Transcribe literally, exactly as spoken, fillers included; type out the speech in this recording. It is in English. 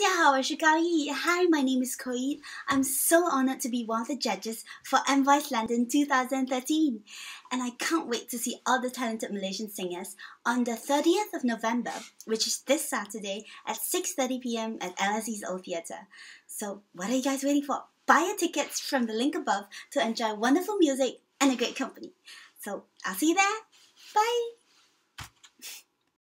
家好，我是 Koe Yeet. Hi, my name is Koe Yeet. I'm so honored to be one of the judges for MVoice London twenty thirteen. And I can't wait to see all the talented Malaysian singers on the thirtieth of November, which is this Saturday at six thirty p m at L S E's Old Theatre. So what are you guys waiting for? Buy your tickets from the link above to enjoy wonderful music and a great company. So I'll see you there. Bye!